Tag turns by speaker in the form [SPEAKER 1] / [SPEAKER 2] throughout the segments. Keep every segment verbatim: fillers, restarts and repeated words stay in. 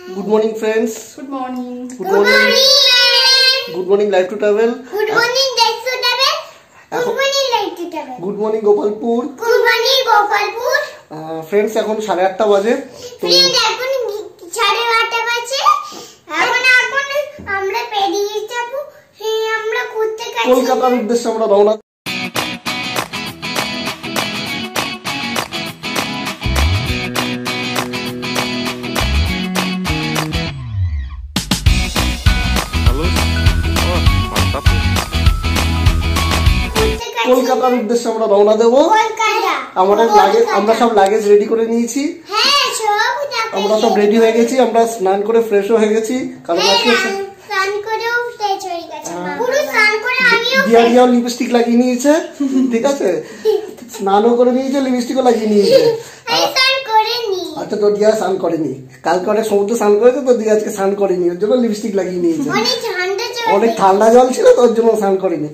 [SPEAKER 1] Good morning, friends.
[SPEAKER 2] Good morning.
[SPEAKER 1] Good morning. Good morning, Life to Travel.
[SPEAKER 3] Good morning, Life to Travel. Good morning, Life to Travel.
[SPEAKER 1] Good morning, Gopalpur.
[SPEAKER 3] Good morning, Gopalpur.
[SPEAKER 1] Friends, এখন সাড়ে আটটা বাজে।
[SPEAKER 3] Friends, এখন সাড়ে আটটা বাজে। এখন এখন আমরা পেরিয়ে যাব। হ্যাঁ, আমরা ঘুরতে যাচ্ছি।
[SPEAKER 1] কলকাতার উদ্দেশ্যে আমরা রওনা। কলকাতার উদ্দেশ্যে আমরা রওনা দেবো। আমাদের লাগেজ আমরা সব লাগেজ রেডি করে নিয়েছি। আমরা সব রেডি হয়ে গেছি, আমরা স্নান করে ফ্রেশ হয়ে গেছি। কারণ আজকে
[SPEAKER 3] স্নান করেও ফ্রেশ হয়ে গেছি। পুরো স্নান করে আমিও
[SPEAKER 1] দিয়া দিয়াও লিপস্টিক লাগিয়ে নিয়েছে, ঠিক আছে? স্নানও করে নিয়েছে, লিপস্টিকও লাগিয়ে নিয়েছে। আচ্ছা, তো দিয়া স্নান করেনি, কালকে অনেক সমুদ্র স্নান করেছে, তো দিয়া আজকে স্নান করেনি, ওর জন্য লিপস্টিক লাগিয়ে নিয়েছে। অনেক ঠান্ডা জল ছিল তো ওর জন্য স্নান করেনি।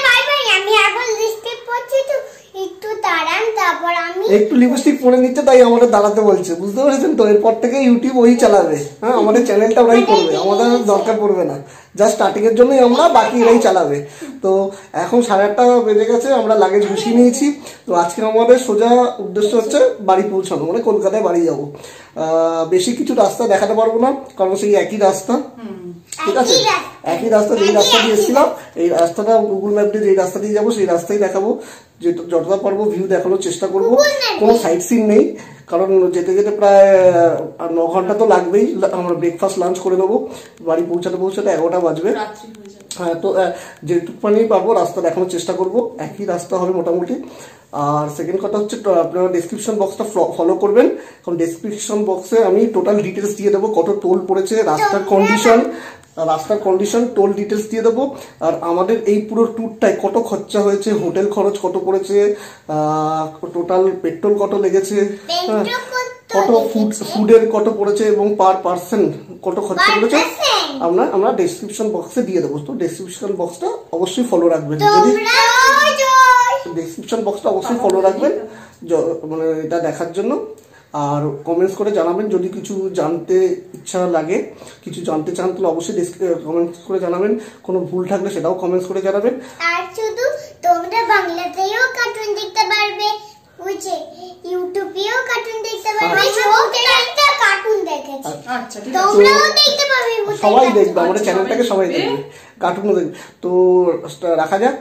[SPEAKER 1] একটু লিপস্টিক পরে নিচ্ছে, তাই আমাদের দাঁড়াতে বলছে, বুঝতে পেরেছেন তো? এরপর থেকে ইউটিউব ওই চালাবে, হ্যাঁ, আমাদের চ্যানেলটা ওরাই করবে, আমাদের দরকার পড়বে না। জাস্ট স্টার্টিং এর জন্যই আমরা, বাকি এরাই চালাবে। তো এখন সাড়ে আটটা বেজে গেছে, আমরা লাগেজ গুছিয়ে নিয়েছি। তো আজকে আমাদের সোজা উদ্দেশ্য হচ্ছে বাড়ি পৌঁছানো, মানে কলকাতায় বাড়ি যাবো। বেশি কিছু রাস্তা দেখাতে পারবো না, কারণ সেই একই রাস্তা, ঠিক আছে? একই রাস্তা, যেই রাস্তা দিয়ে এসেছিলাম, এই রাস্তাটা গুগল ম্যাপ দিয়ে যেই রাস্তা দিয়ে যাবো সেই রাস্তাই দেখাবো। যতটা পারবো ভিউ দেখানোর চেষ্টা করবো। কোনো সাইট সিন নেই, কারণ যেতে যেতে প্রায় ন ঘন্টা তো লাগবেই। আমরা ব্রেকফাস্ট লাঞ্চ করে নেবো, বাড়ি পৌঁছাতে পৌঁছাতে এগারোটা বাজবে। হ্যাঁ, তো যেটুকুখানি পাবো রাস্তা দেখানোর চেষ্টা করবো। একই রাস্তা হবে মোটামুটি। আর সেকেন্ড কথা হচ্ছে, আপনারা ডেসক্রিপশন বক্সটা ফলো করবেন, কারণ ডেসক্রিপশন বক্সে আমি টোটাল ডিটেলস দিয়ে দেবো, কত টোল পড়েছে, রাস্তার কন্ডিশন, রাস্তার কন্ডিশন, টোল ডিটেলস দিয়ে দেবো। আর আমাদের এই পুরো ট্যুরটায় কত খরচা হয়েছে, হোটেল খরচ কত পড়েছে, টোটাল পেট্রোল কত লেগেছে, কত ফুড ফুডের কত পড়েছে এবং পার পার্সন কত খরচা করেছে, আমরা আমরা ডেসক্রিপশন বক্সে দিয়ে দেবো। তো ডেসক্রিপশন বক্সটা অবশ্যই ফলো রাখবেন, যদি ডেসক্রিপশন বক্সটা অবশ্যই ফলো রাখবেন, মানে এটা দেখার জন্য। আর কমেন্টস করে জানাবেন যদি কিছু জানতে ইচ্ছা লাগে, কিছু জানতে চান তাহলে অবশ্যই কমেন্টস করে জানাবেন। কোনো ভুল থাকলে সেটাও কমেন্টস করে জানাবেন।
[SPEAKER 3] আর শুধু তোমরা বাংলাতেও কার্টুন দেখতে পারবে, বুঝে ইউটিউবেও কার্টুন দেখতে পারবে, সবটা কার্টুন দেখেছি। আচ্ছা, ঠিক আছে, তোমরাও দেখতে পারবে,
[SPEAKER 1] সবাই দেখবে, আমাদের চ্যানেলটাকে সবাই দেখবে, কার্টুনও দেখবে। তো রাখা যাক।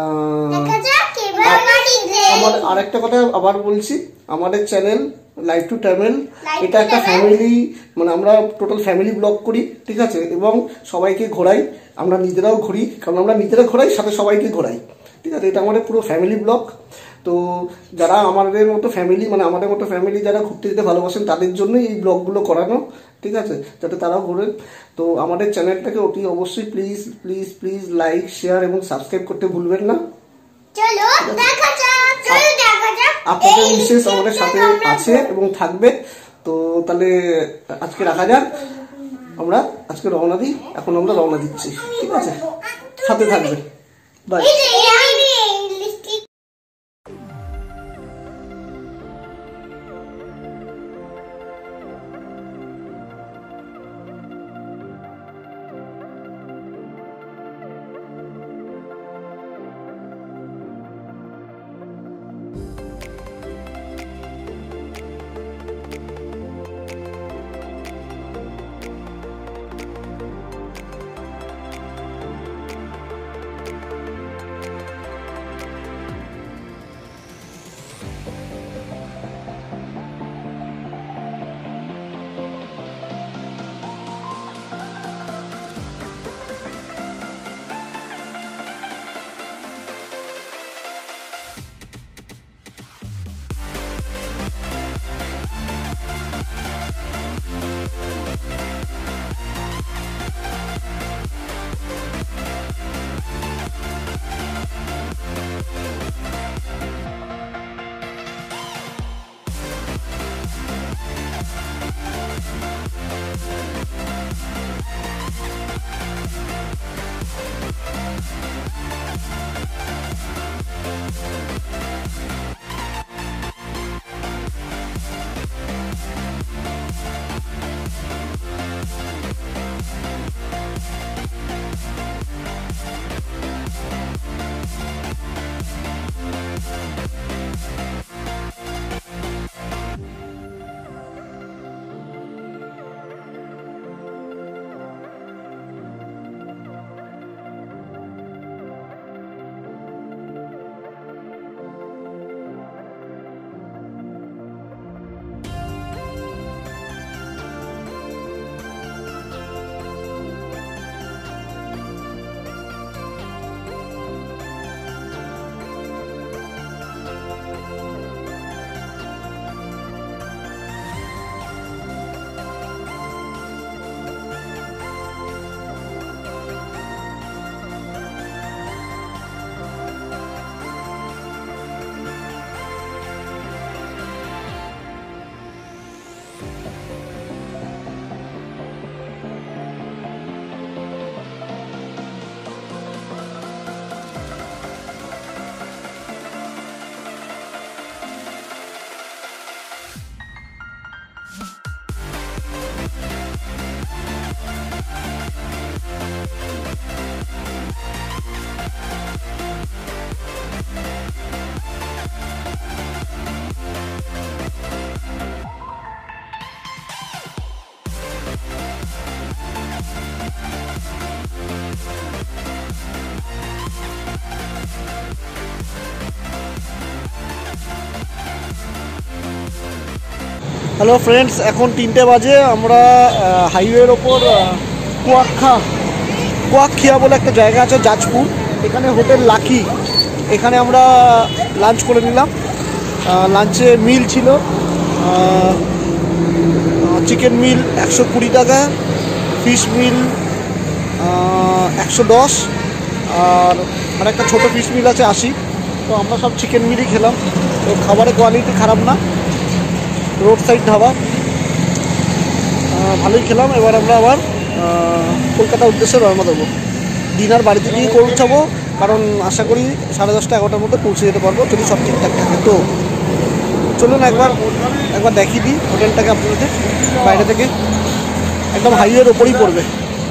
[SPEAKER 1] আমার আরেকটা কথা আবার বলছি, আমাদের চ্যানেল লাইফ টু ট্রাভেল, এটা একটা ফ্যামিলি, মানে আমরা টোটাল ফ্যামিলি ব্লগ করি, ঠিক আছে? এবং সবাইকে ঘোরাই, আমরা নিজেরাও ঘুরি, কারণ আমরা নিজেরা ঘোরাই, সাথে সবাইকে ঘোরাই, ঠিক আছে? এটা আমাদের পুরো ফ্যামিলি ব্লগ। তো যারা আমাদের মতো ফ্যামিলি, মানে আমাদের মতো ফ্যামিলি যারা ঘুরতে যেতে ভালোবাসেন, তাদের জন্যই এই ব্লগগুলো করানো, ঠিক আছে? যাতে তারাও ঘোরেন। তো আমাদের চ্যানেলটাকে অতি অবশ্যই please please please like, share এবং সাবস্ক্রাইব করতে ভুলবেন না।
[SPEAKER 3] চলো দেখা যাক, চলো দেখা যাক।
[SPEAKER 1] আপনাদের বিশেষ আমাদের সাথে আছে এবং থাকবে। তো তাহলে আজকে রাখা যাক, আমরা আজকে রওনা দিই। এখন আমরা রওনা দিচ্ছি, ঠিক আছে? সাথে থাকবে, বাই। হ্যালো ফ্রেন্ডস, এখন তিনটে বাজে। আমরা হাইওয়ের ওপর কুয়াক্ষা কুয়াক্ষিয়া বলে একটা জায়গা আছে যাজপুর, এখানে হোটেল লাকি, এখানে আমরা লাঞ্চ করে নিলাম। লাঞ্চে মিল ছিল চিকেন মিল একশো কুড়ি টাকা, ফিশ মিল একশো দশ, আর আর একটা ছোটো ফিশ মিল আছে আশি। তো আমরা সব চিকেন মিলই খেলাম। তো খাবারের কোয়ালিটি খারাপ না, রোড সাইড ধাবা, ভালোই খেলাম। এবার আমরা আবার কলকাতার উদ্দেশ্যে রওনা দেবো। ডিনার বাড়িতে গিয়ে পৌঁছাবো, কারণ আশা করি সাড়ে দশটা এগারোটার মধ্যে পৌঁছে যেতে পারবো যদি সব ঠিকঠাক থাকে। তো চলুন একবার একবার দেখিয়ে দিই হোটেলটাকে আপনাদের বাইরে থেকে। একদম হাইওয়ের ওপরই পড়বে।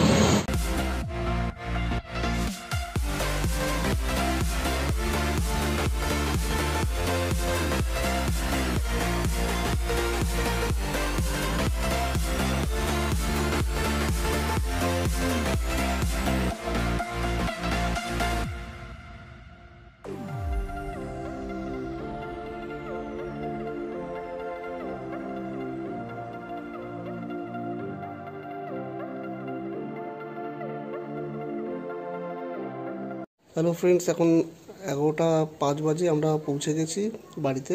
[SPEAKER 1] হ্যালো ফ্রেন্ডস, এখন এগারোটা পাঁচ বাজে, আমরা পৌঁছে গেছি বাড়িতে।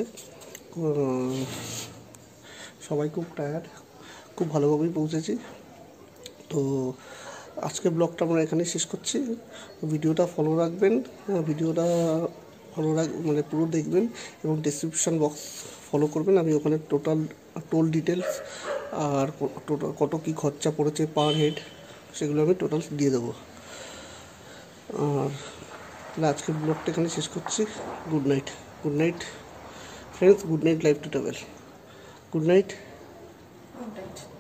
[SPEAKER 1] সবাই খুব টায়ার্ড, খুব ভালোভাবেই পৌঁছেছি। তো আজকে ব্লগটা আমরা এখানেই শেষ করছি। ভিডিওটা ফলো রাখবেন, ভিডিওটা ফলো রাখ মানে পুরো দেখবেন এবং ডেসক্রিপশান বক্স ফলো করবেন। আমি ওখানে টোটাল টোল ডিটেলস আর টোটাল কত কী খরচা পড়েছে পার হেড সেগুলো আমি টোটাল দিয়ে দেবো। আর তাহলে আজকের ব্লগটা এখানে শেষ করছি। Good night, good night friends, good night life to travel, good night.